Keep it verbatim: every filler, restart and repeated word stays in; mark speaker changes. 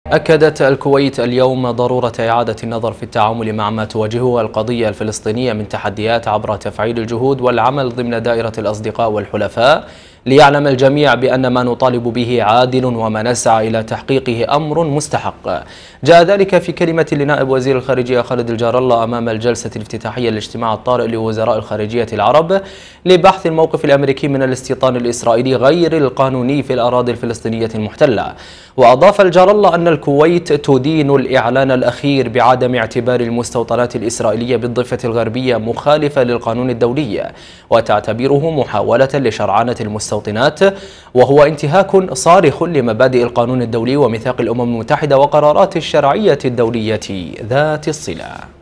Speaker 1: أكدت الكويت اليوم ضرورة إعادة النظر في التعامل مع ما تواجهه القضية الفلسطينية من تحديات عبر تفعيل الجهود والعمل ضمن دائرة الأصدقاء والحلفاء، ليعلم الجميع بأن ما نطالب به عادل وما نسعى إلى تحقيقه أمر مستحق. جاء ذلك في كلمة لنائب وزير الخارجية خالد الجار الله أمام الجلسة الافتتاحية للاجتماع الطارئ لوزراء الخارجية العرب لبحث الموقف الأمريكي من الاستيطان الإسرائيلي غير القانوني في الأراضي الفلسطينية المحتلة. وأضاف الجار الله أن الكويت تدين الإعلان الأخير بعدم اعتبار المستوطنات الإسرائيلية بالضفة الغربية مخالفة للقانون الدولي، وتعتبره محاولة لشرعنة المستوطنات، وهو انتهاك صارخ لمبادئ القانون الدولي وميثاق الأمم المتحدة وقرارات الشرعية الدولية ذات الصلة.